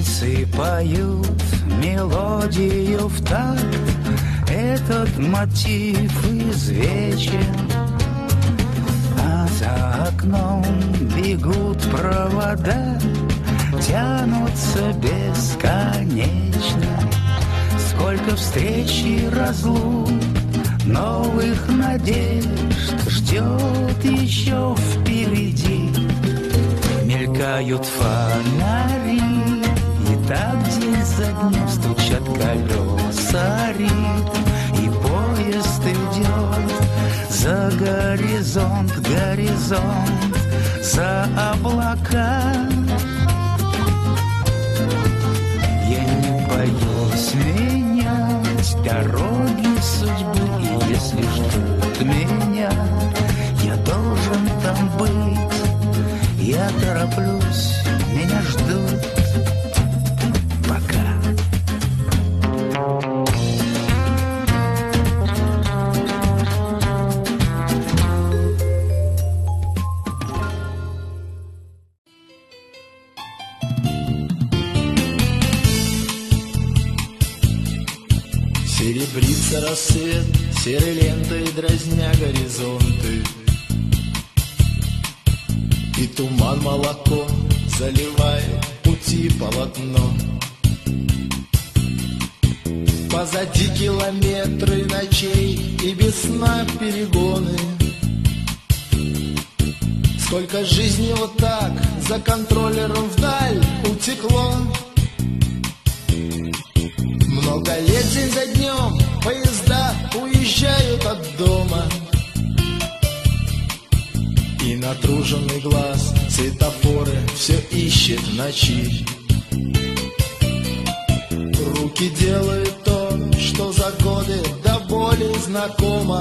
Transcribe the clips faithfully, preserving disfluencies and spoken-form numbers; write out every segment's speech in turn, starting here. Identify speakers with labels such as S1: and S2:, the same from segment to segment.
S1: Птицы поют мелодию в такт, этот мотив извечен, а за окном бегут провода, тянутся бесконечно. Сколько встреч и разлук, новых надежд ждет еще впереди. Мелькают фонари, и так день за днем стучат колеса ритм, и поезд идет за горизонт, горизонт, за облака. Я не боюсь менять дороги судьбы, и если ждут меня, я должен там быть. Я тороплюсь, меня ждут пока.
S2: Серебрится рассвет серой лентой, дразня горизонты, и туман молоком заливает пути полотно. Позади километры ночей и без сна перегоны. Сколько жизней вот так за контроллером вдаль утекло. Много лет день за днем поезда уезжают от дома, и натруженный глаз светофоры все ищет в ночи. Руки делают то, что за годы до боли знакомо,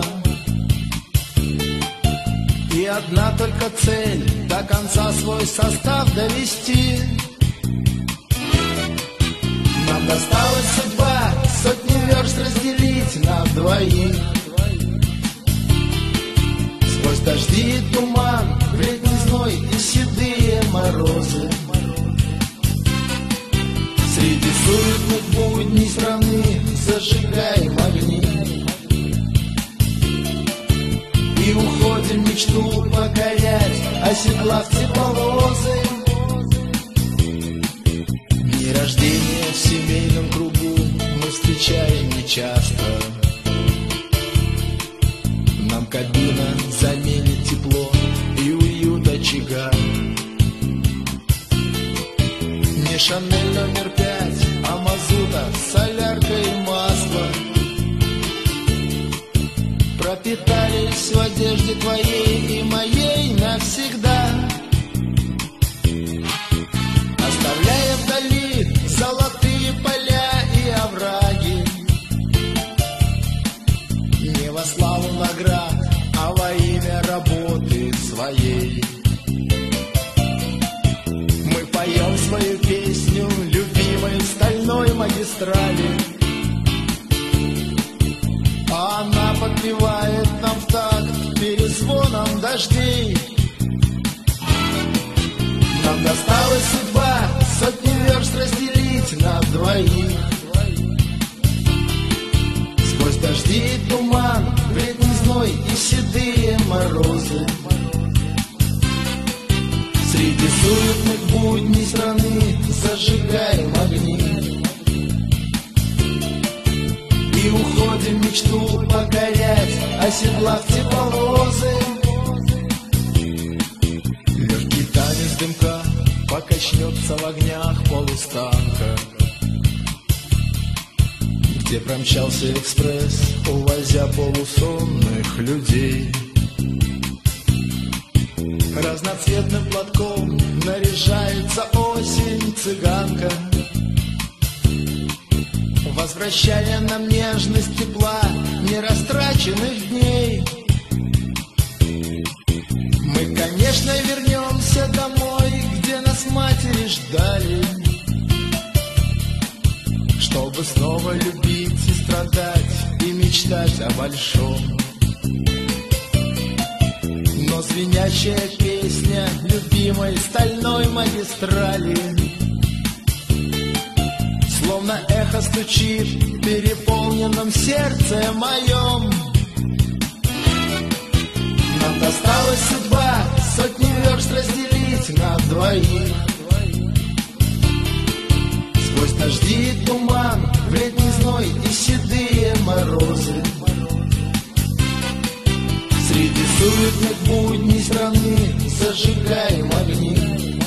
S2: и одна только цель — до конца свой состав довести. Нам досталась судьба сотни верст разделить на двоих. Сквозь дожди и туман, летний зной и седые морозы, среди суетных будней страны зажигаем огни и уходим мечту покорять, оседлав тепловозы. Дни рождения в семейном кругу мы встречаем нечасто. Нам кабина заменит тепло и уют очага. Не Шанель номер пять, а мазута, солярка и масло пропитались в одежде твоей и моей навсегда, оставляя вдали золотые поля и овраги. Не во славу наград, а во имя работы своей. Мы поем свою песню любимой стальной магистрали, а она подпевает нам в такт перезвоном дождей. Нам досталась судьба сотни верст разделить на двоих. Сквозь дожди и туман, летний зной и седые морозы, среди суетных будней страны зажигаем огни и уходим мечту покорять, оседлав тепловозы. Легкий танец дымка покачнется в огнях полустанка, где промчался экспресс, увозя полусонных людей. Разноцветным платком наряжается осень цыганка, возвращая нам нежность тепла нерастраченных дней. Мы, конечно, вернемся домой, где нас матери ждали, чтобы снова любить и страдать, и мечтать о большом. Но звенящая песня любимой стальной магистрали словно эхо стучит в переполненном сердце моем. Нам досталась судьба сотни верст разделить на двоих. Сквозь дожди и туман, в летний зной и седые морозы, среди суетных будней страны зажигаем огни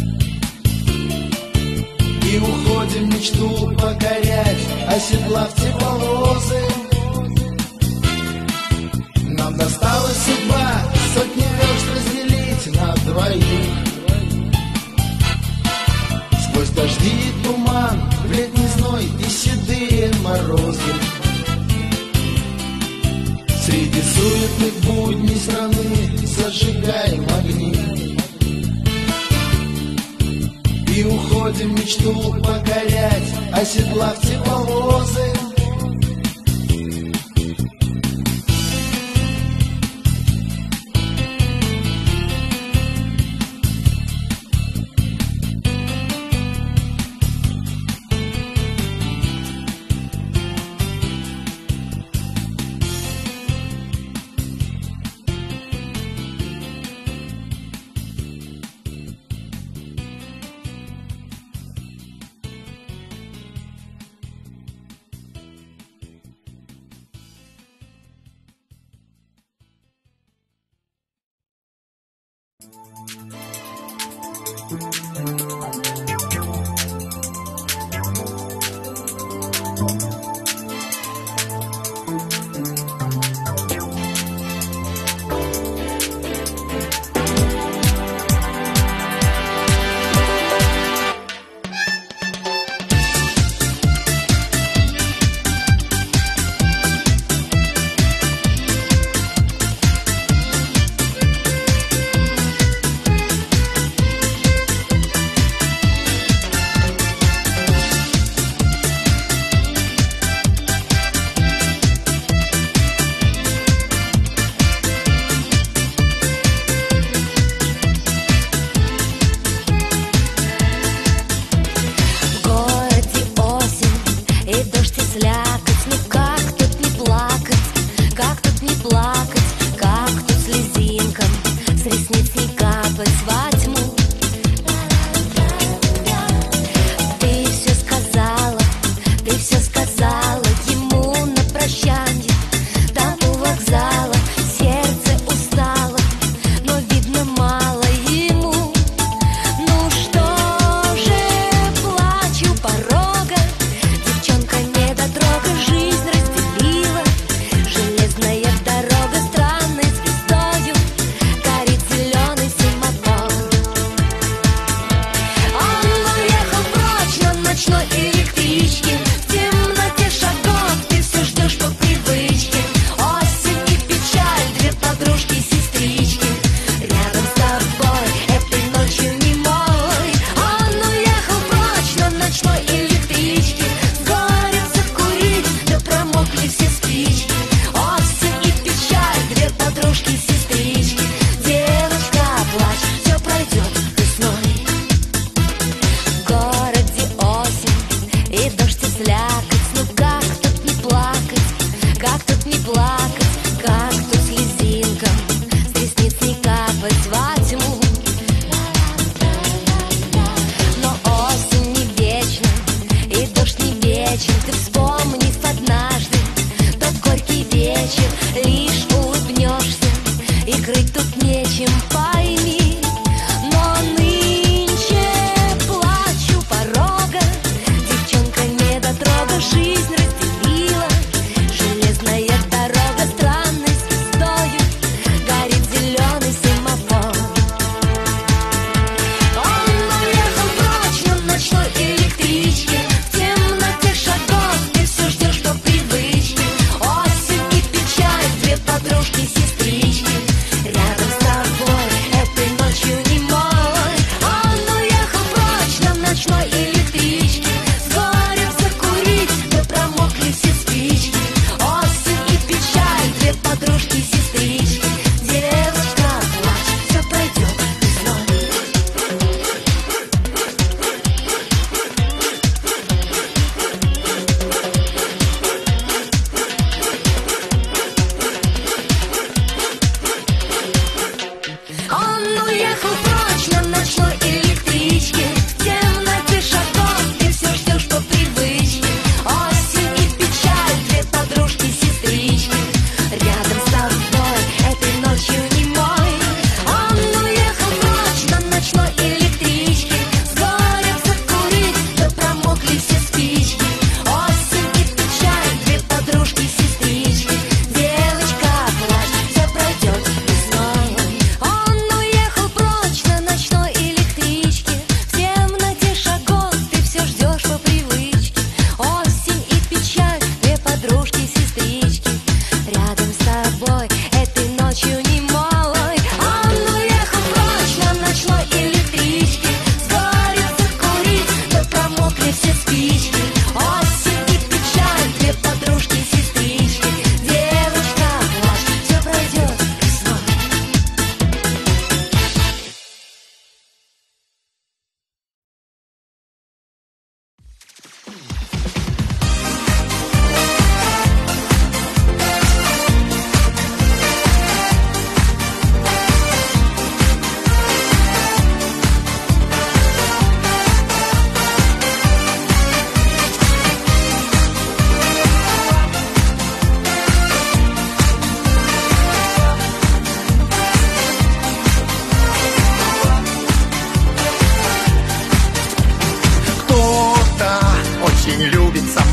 S2: и уходим мечту покорять, оседлав тепловозы. Нам досталась судьба сотни верст разделить на двоих. Сквозь дожди и туман, в летний зной и седые морозы, среди суетных будней страны зажигаем огни и уходим мечту покорять, оседлав тепловозы.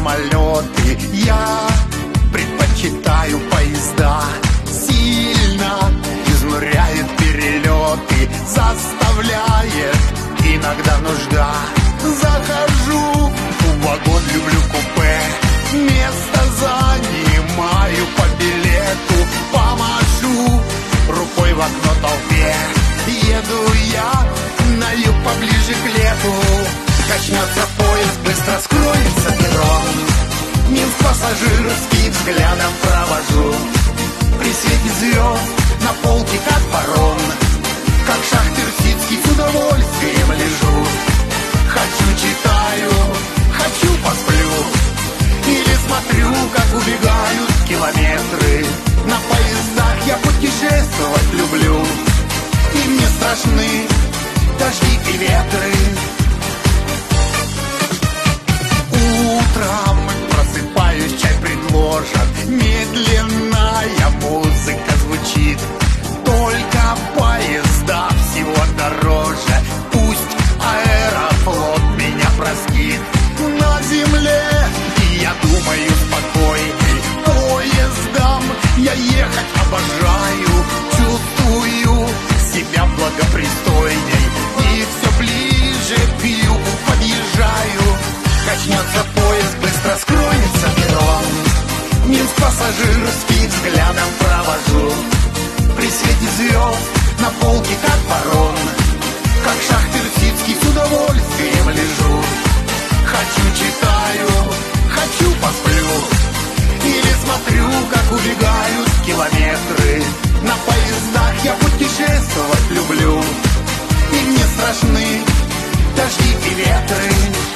S3: самолеты. Я предпочитаю поезда. Сильно изнуряет перелеты, заставляет иногда нужда. Захожу в вагон, люблю купе, место занимаю по билету. Помашу рукой в окно толпе, еду я на юг поближе к лету. Качнется поезд, быстро скроется перрон. Минск пассажирский взглядом провожу. При свете звезд на полке как барон, как шахтер Ситский с удовольствием лежу. Хочу читаю, хочу посплю, или смотрю, как убегают километры. На поездах я путешествовать люблю, и мне страшны дожди и ветры. Утром просыпаюсь, чай предложат, медленная музыка звучит. Только поезда всего дороже, пусть Аэрофлот меня простит. На земле я думаю спокойней, поездом я ехать обожаю. Чувствую себя благопристойней, и все ближе к югу подъезжаю. Качнется поезд, быстро скроется перрон. Минск пассажирский взглядом провожу. При свете звезд на полке как барон, как шахтер Ситский с удовольствием лежу. Хочу читаю, хочу посплю, или смотрю, как убегают километры. На поездах я путешествовать люблю, и мне страшны дожди и ветры.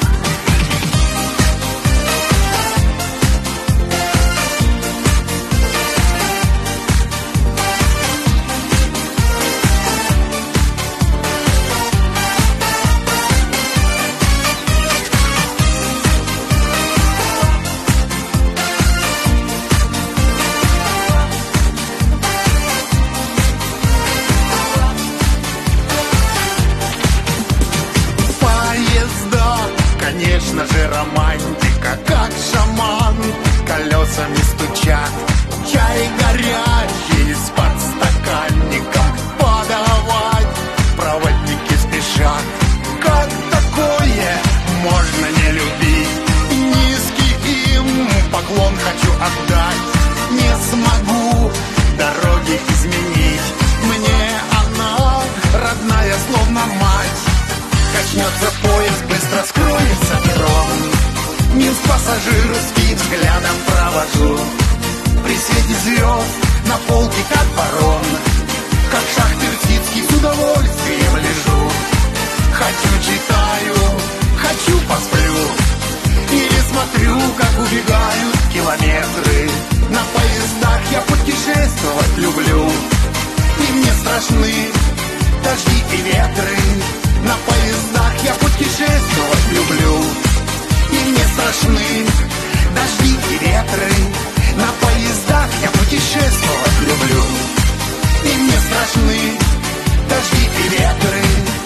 S3: Конечно же романтика, как шаман, колесами стучат. Чай горячий с подстаканником подавать проводники спешат. Как такое можно не любить? Низкий им поклон хочу отдать. Не смогу дороги изменить, мне она родная словно мать. Качнется поезд, быстро скроется перрон. Минск пассажирский взглядом провожу. При свете звезд на полке как барон, как шахтер Ситский с удовольствием лежу. Хочу читаю, хочу посплю, или смотрю, как убегают километры. На поездах я путешествовать люблю, и мне страшны дожди и ветры. На поездах я путешествовать люблю, и мне страшны дожди и ветры. На поездах я путешествовать люблю, и мне страшны дожди и ветры.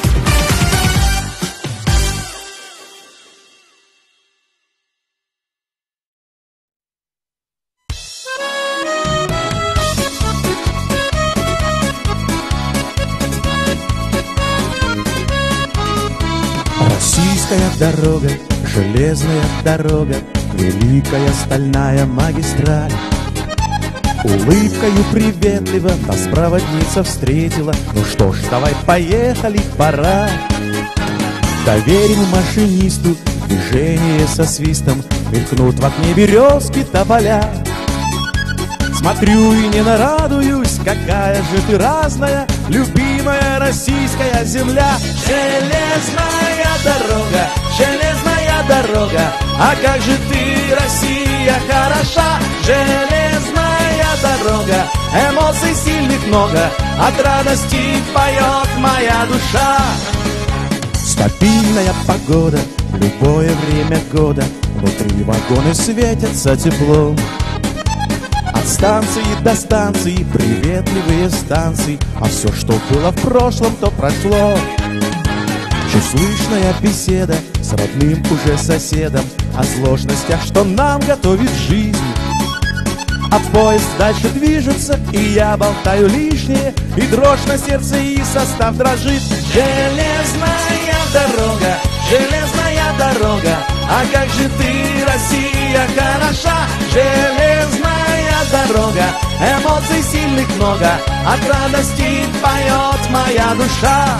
S4: Российская дорога, железная дорога, великая стальная магистраль. Улыбкою приветливо нас проводница встретила. Ну что ж, давай поехали, пора. Доверим машинисту движение со свистом, мелькнут в окне березки тополя. Смотрю и не нарадуюсь, какая же ты разная, любимая российская земля. Железная дорога, железная дорога, а как же ты, Россия, хороша. Железная дорога, эмоций сильных много, от радости поет моя душа. Стабильная погода, любое время года, внутри вагоны светятся теплом. От станции до станции приветливые станции, а все, что было в прошлом, то прошло. Чуть слышная беседа с родным уже соседом о сложностях, что нам готовит жизнь. А поезд дальше движется, и я болтаю лишнее, и дрожь на сердце, и состав дрожит. Железная дорога, железная дорога, а как же ты, Россия, хороша. Железная дорога, эмоций сильных много, от радости поет моя душа.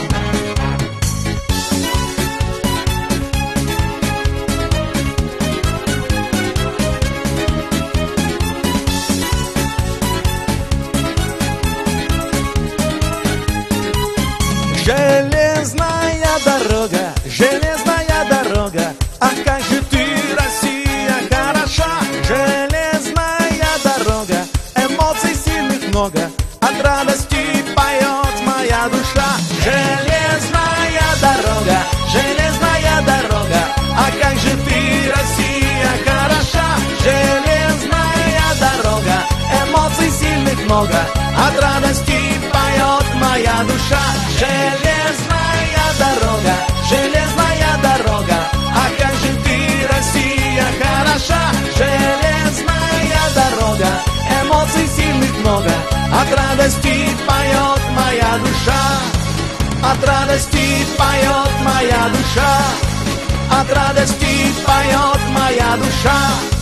S4: Железная дорога, железная дорога, а как же ты, Россия, хороша. Железная дорога, эмоций сильных много, от радости поет моя душа. Железная дорога, железная дорога, а как же ты, Россия, хороша. Железная дорога, эмоций сильных много, от радости поет моя душа. Железная дорога, железная дорога, а как же ты, Россия, хороша. Железная дорога, эмоций сильных много, от радости поет моя душа. От радости поет моя душа. От радости поет моя душа.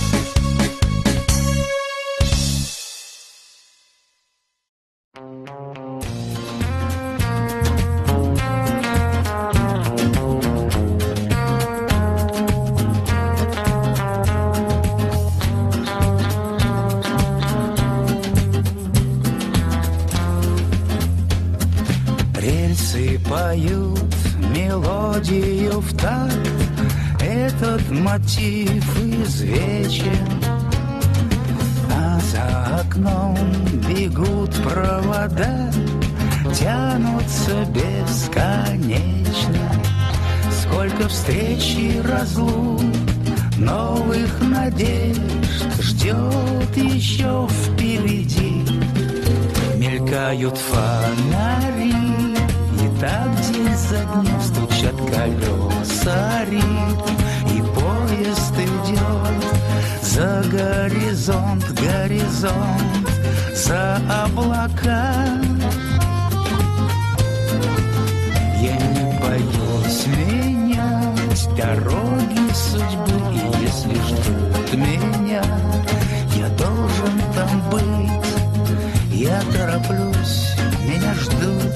S1: Рельсы поют мелодию в такт, этот мотив извечен, а за окном бегут провода, тянутся бесконечно. Сколько встреч и разлук, новых надежд ждет еще впереди. Мелькают фонари, и так день за днем стучат колеса ритм, и поезд идет за горизонт, горизонт, за облака. Я не боюсь менять дороги судьбы, и если ждут меня, я должен там быть. Я тороплюсь, меня ждут.